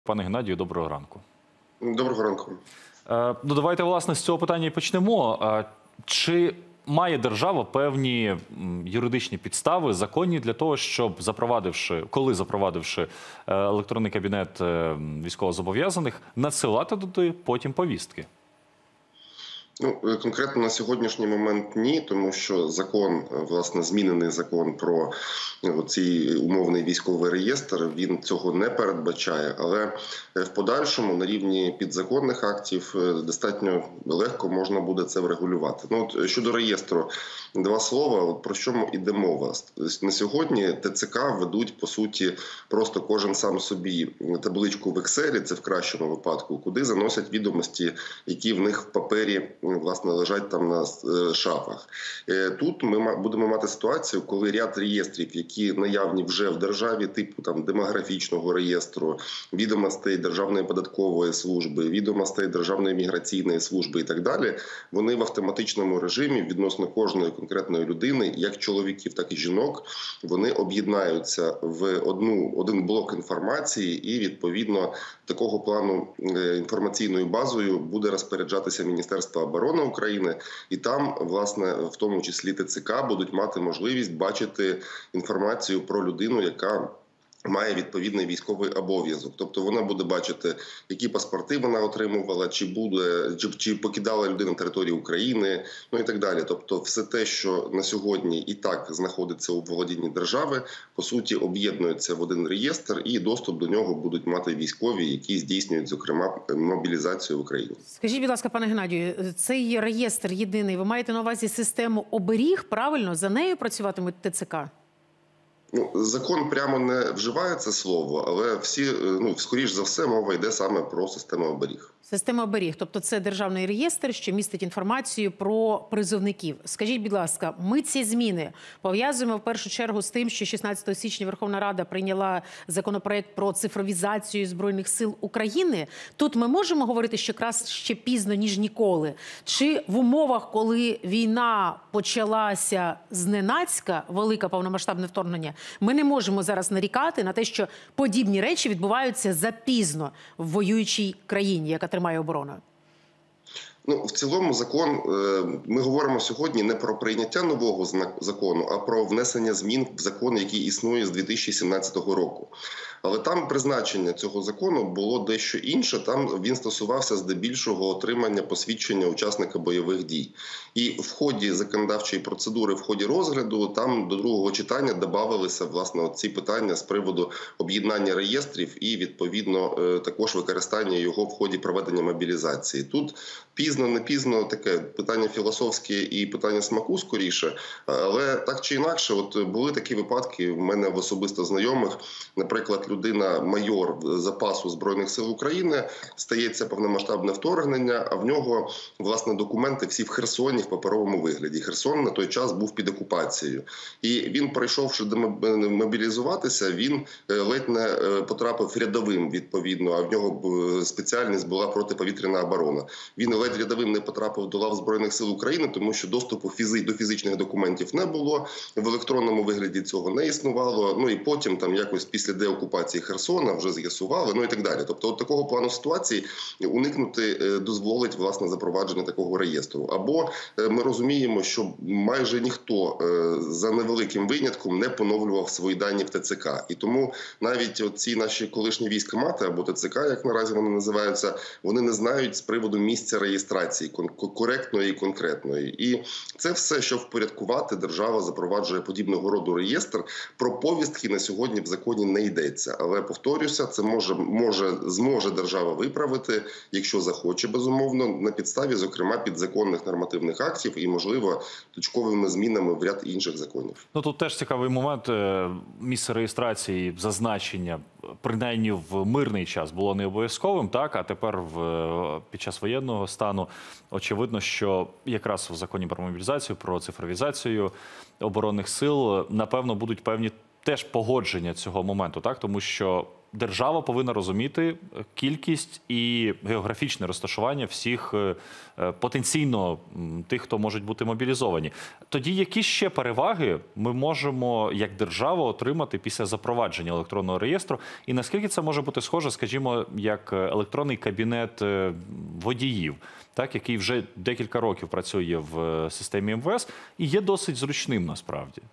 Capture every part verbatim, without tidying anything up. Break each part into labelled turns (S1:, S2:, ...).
S1: Пане Геннадію, доброго ранку.
S2: Доброго ранку.
S1: Е, ну, давайте, власне, з цього питання і почнемо. Е, чи має держава певні м, юридичні підстави, законні для того, щоб, запровадивши, коли запровадивши е, електронний кабінет е, військовозобов'язаних, надсилати туди потім повістки?
S2: Ну, конкретно на сьогоднішній момент ні, тому що закон, власне, змінений закон про цей умовний військовий реєстр, він цього не передбачає. Але в подальшому на рівні підзаконних актів достатньо легко можна буде це врегулювати. Ну, от, щодо реєстру, два слова, от, про що йде мова. На сьогодні ТЦК ведуть, по суті, просто кожен сам собі табличку в Excel, це в кращому випадку, куди заносять відомості, які в них в папері власне лежать там на шафах. Тут ми будемо мати ситуацію, коли ряд реєстрів, які наявні вже в державі, типу там демографічного реєстру, відомостей Державної податкової служби, відомостей Державної міграційної служби і так далі, вони в автоматичному режимі відносно кожної конкретної людини, як чоловіків, так і жінок, вони об'єднаються в одну один блок інформації, і відповідно такого плану інформаційною базою буде розпоряджатися Міністерство оборони України, і там, власне, в тому числі ТЦК будуть мати можливість бачити інформацію про людину, яка має відповідний військовий обов'язок. Тобто вона буде бачити, які паспорти вона отримувала, чи буде, чи, чи покидала людина територію України, ну і так далі. Тобто все те, що на сьогодні і так знаходиться у володінні держави, по суті, об'єднується в один реєстр, і доступ до нього будуть мати військові, які здійснюють, зокрема, мобілізацію в Україні.
S3: Скажіть, будь ласка, пане Геннадію, цей реєстр єдиний, ви маєте на увазі систему оберіг, правильно? За нею працюватимуть ТЦК?
S2: Ну, закон прямо не вживає це слово, але всі, ну, скоріш за все, мова йде саме про систему оберіг.
S3: Система оберіг, тобто це державний реєстр, що містить інформацію про призовників. Скажіть, будь ласка, ми ці зміни пов'язуємо в першу чергу з тим, що шістнадцятого січня Верховна Рада прийняла законопроект про цифровізацію Збройних сил України. Тут ми можемо говорити, що якраз ще пізно, ніж ніколи. Чи в умовах, коли війна почалася зненацька, велике повномасштабне вторгнення, ми не можемо зараз нарікати на те, що подібні речі відбуваються запізно в воюючій країні, яка тримає оборону?
S2: Ну, в цілому закон, ми говоримо сьогодні не про прийняття нового закону, а про внесення змін в закон, який існує з дві тисячі сімнадцятого року. Але там призначення цього закону було дещо інше, там він стосувався здебільшого отримання посвідчення учасника бойових дій. І в ході законодавчої процедури, в ході розгляду, там до другого читання додавалися, власне, ці питання з приводу об'єднання реєстрів і, відповідно, також використання його в ході проведення мобілізації. Тут пізно, не пізно, таке питання філософське і питання смаку скоріше, але так чи інакше, от були такі випадки в мене в особисто знайомих, наприклад, людина майор запасу Збройних сил України, стається повномасштабне вторгнення, а в нього, власне, документи всі в Херсоні в паперовому вигляді. Херсон на той час був під окупацією. І він, прийшовши мобілізуватися, він ледь не потрапив рядовим, відповідно, а в нього спеціальність була протиповітряна оборона. Він ледь рядовим не потрапив до лав Збройних сил України, тому що доступу фізи... до фізичних документів не було, в електронному вигляді цього не існувало, ну і потім там якось після деокупації Херсона вже з'ясували, ну і так далі. Тобто от такого плану ситуації уникнути дозволить, власне, запровадження такого реєстру. Або ми розуміємо, що майже ніхто за невеликим винятком не поновлював свої дані в ТЦК. І тому навіть ці наші колишні військкомати або ТЦК, як наразі вони називаються, вони не знають з приводу місця реєстрації коректної і конкретної. І це все, що впорядкувати, держава запроваджує подібного роду реєстр. Про повістки на сьогодні в законі не йдеться. Але, повторюся, це може, може, зможе держава виправити, якщо захоче, безумовно, на підставі, зокрема, підзаконних нормативних актів і, можливо, точковими змінами в ряд інших законів.
S1: Ну, тут теж цікавий момент. Місце реєстрації, зазначення, принаймні в мирний час, було не обов'язковим, так? А тепер в, під час воєнного стану очевидно, що якраз в законі про мобілізацію, про цифровізацію оборонних сил, напевно, будуть певні теж погодження цього моменту, так? Тому що держава повинна розуміти кількість і географічне розташування всіх е, потенційно м, тих, хто можуть бути мобілізовані. Тоді які ще переваги ми можемо як держава отримати після запровадження електронного реєстру? І наскільки це може бути схоже, скажімо, як електронний кабінет е, водіїв, так, який вже декілька років працює в системі ем ве ес і є досить зручним насправді?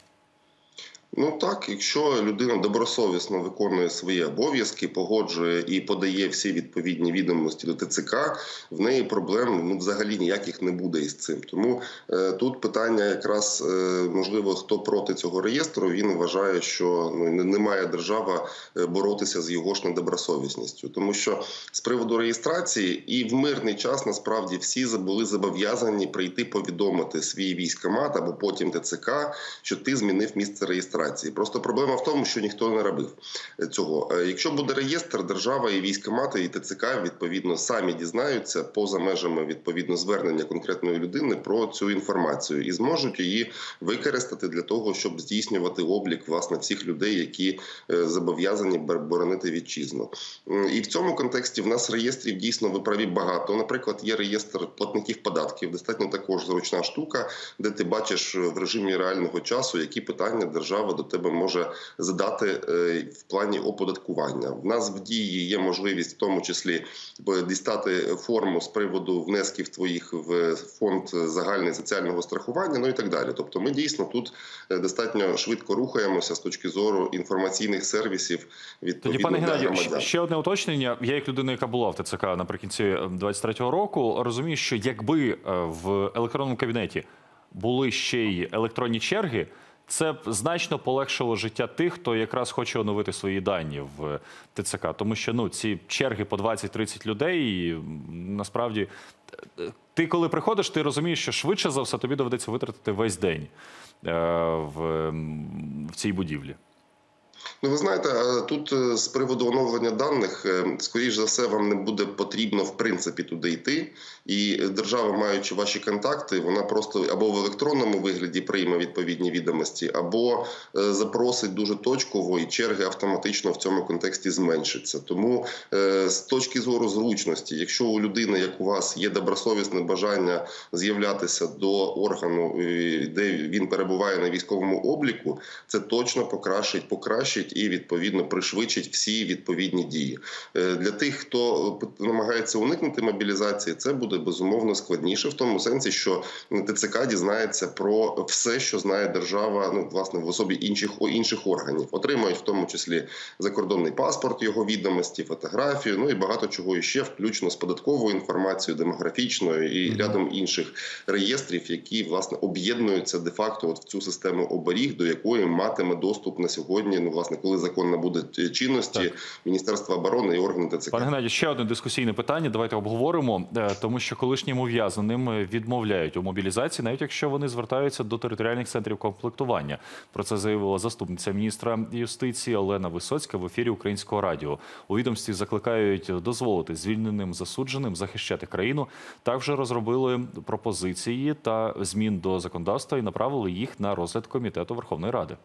S2: Ну так, якщо людина добросовісно виконує свої обов'язки, погоджує і подає всі відповідні відомості до те це ка, в неї проблем ну, взагалі ніяких не буде із цим. Тому е, тут питання якраз, е, можливо, хто проти цього реєстру, він вважає, що ну, не має держава боротися з його ж недобросовісністю. Тому що з приводу реєстрації і в мирний час насправді всі були зобов'язані прийти повідомити свій військкомат або потім те це ка, що ти змінив місце реєстрації. Просто проблема в тому, що ніхто не робив цього. Якщо буде реєстр, держава і військкомати, і те це ка, відповідно, самі дізнаються поза межами, відповідно, звернення конкретної людини про цю інформацію і зможуть її використати для того, щоб здійснювати облік, власне, всіх людей, які зобов'язані боронити вітчизну. І в цьому контексті в нас реєстрів дійсно, ви праві, багато. Наприклад, є реєстр платників податків, достатньо також зручна штука, де ти бачиш в режимі реального часу, які питання держава до тебе може задати в плані оподаткування. В нас в дії є можливість в тому числі дістати форму з приводу внесків твоїх в фонд загального соціального страхування, ну і так далі. Тобто ми дійсно тут достатньо швидко рухаємося з точки зору інформаційних сервісів відповідно
S1: Тоді, пане
S2: для
S1: Геннадію,
S2: громадян.
S1: ще одне уточнення. Я як людина, яка була в те це ка наприкінці двадцять третього року, розумію, що якби в електронному кабінеті були ще й електронні черги, це б значно полегшило життя тих, хто якраз хоче оновити свої дані в те це ка. Тому що ну, ці черги по двадцять-тридцять людей, і, насправді, ти коли приходиш, ти розумієш, що швидше за все тобі доведеться витратити весь день е, в, в цій будівлі.
S2: Ну, ви знаєте, тут з приводу оновлення даних, скоріш за все, вам не буде потрібно, в принципі, туди йти. І держава, маючи ваші контакти, вона просто або в електронному вигляді прийме відповідні відомості, або запросить дуже точково, і черги автоматично в цьому контексті зменшаться. Тому з точки зору зручності, якщо у людини, як у вас, є добросовісне бажання з'являтися до органу, де він перебуває на військовому обліку, це точно покращить, покращить і, відповідно, пришвидшить всі відповідні дії. Для тих, хто намагається уникнути мобілізації, це буде, безумовно, складніше в тому сенсі, що те це ка дізнається про все, що знає держава, ну, власне, в особі інших, інших органів. Отримають в тому числі закордонний паспорт, його відомості, фотографію, ну і багато чого іще, включно з податковою інформацією, демографічною і mm-hmm. рядом інших реєстрів, які, власне, об'єднуються де-факто от в цю систему оберіг, до якої матиме доступ на сьогодні, ну, власне, коли закон набуде чинності, так. Міністерства оборони і органи те це ка.
S1: Пане Геннадію, ще одне дискусійне питання, давайте обговоримо, тому що колишнім ув'язненим відмовляють у мобілізації, навіть якщо вони звертаються до територіальних центрів комплектування. Про це заявила заступниця міністра юстиції Олена Висоцька в ефірі Українського радіо. У відомстві закликають дозволити звільненим засудженим захищати країну. Також розробили пропозиції та змін до законодавства і направили їх на розгляд Комітету Верховної Ради.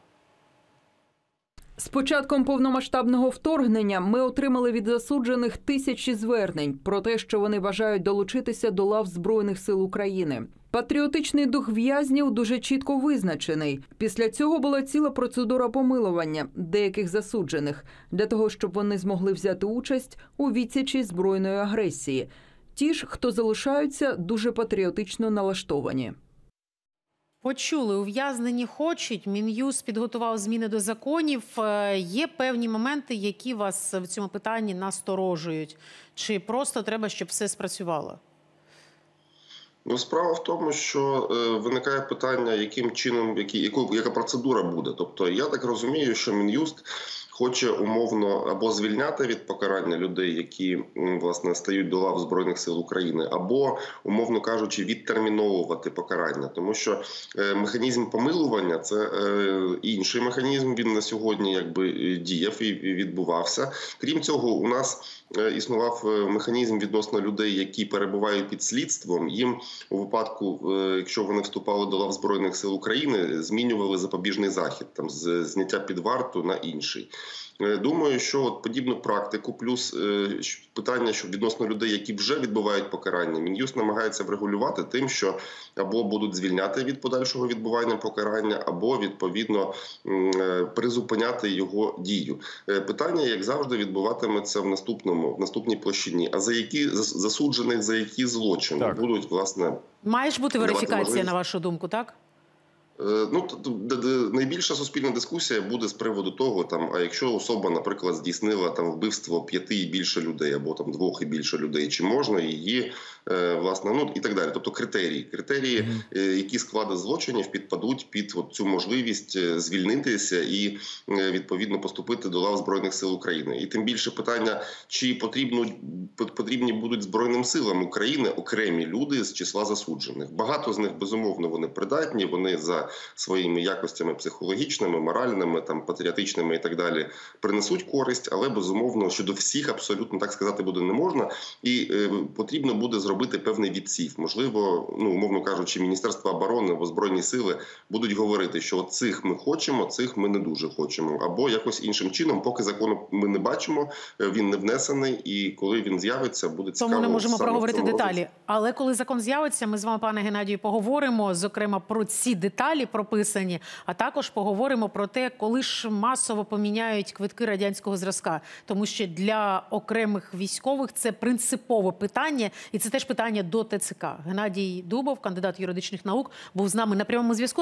S4: З початком повномасштабного вторгнення ми отримали від засуджених тисячі звернень про те, що вони бажають долучитися до лав Збройних сил України. Патріотичний дух в'язнів дуже чітко визначений. Після цього була ціла процедура помилування деяких засуджених, для того, щоб вони змогли взяти участь у відсічі збройної агресії. Ті ж, хто залишаються, дуже патріотично налаштовані.
S3: Почули, ув'язнені хочуть, Мін'юст підготував зміни до законів. Є певні моменти, які вас в цьому питанні насторожують? Чи просто треба, щоб все спрацювало?
S2: Ну, справа в тому, що е, виникає питання, яким чином, які, яку, яка процедура буде. Тобто, я так розумію, що Мін'юст хоче умовно або звільняти від покарання людей, які, власне, стають до лав Збройних сил України, або, умовно кажучи, відтерміновувати покарання. Тому що е, механізм помилування – це е, інший механізм, він на сьогодні якби діяв і відбувався. Крім цього, у нас існував механізм відносно людей, які перебувають під слідством. Їм у випадку, якщо вони вступали до лав Збройних сил України, змінювали запобіжний захід, там, з зняття під варту на інший. Думаю, що от подібну практику, плюс питання, що відносно людей, які вже відбувають покарання, Мін'юст намагається врегулювати тим, що або будуть звільняти від подальшого відбування покарання, або, відповідно, призупиняти його дію. Питання, як завжди, відбуватиметься в наступному, в наступній площині. А за які засуджених, за які злочини
S1: Так.
S2: будуть, власне,
S3: Має ж бути верифікація,
S2: можливість.
S3: на вашу думку, так?
S2: Ну, найбільша суспільна дискусія буде з приводу того, там, а якщо особа, наприклад, здійснила там вбивство п'яти і більше людей, або там двох і більше людей, чи можна її, власне, ну і так далі. Тобто критерії, критерії, mm-hmm. які склади злочинів підпадуть під от цю можливість звільнитися і відповідно поступити до лав Збройних сил України. І тим більше питання, чи потрібно потрібні будуть Збройним силам України окремі люди з числа засуджених. Багато з них, безумовно, вони придатні, вони за своїми якостями психологічними, моральними, там, патріотичними і так далі принесуть користь, але, безумовно, щодо всіх абсолютно так сказати буде не можна. І е, потрібно буде зробити певний відсів. Можливо, ну, умовно кажучи, Міністерство оборони або Збройні сили будуть говорити, що от цих ми хочемо, цих ми не дуже хочемо. Або якось іншим чином, поки закону ми не бачимо, він не внесений, і коли він з'явиться, буде цікаво.
S3: Тому не можемо проговорити деталі.
S2: Розвитку.
S3: Але коли закон з'явиться, ми з вами, пане Геннадію, поговоримо, зокрема, про ці деталі прописані, а також поговоримо про те, коли ж масово поміняють квитки радянського зразка. Тому що для окремих військових це принципове питання, і це теж питання до Т Ц К. Геннадій Дубов, кандидат юридичних наук, був з нами на прямому зв'язку.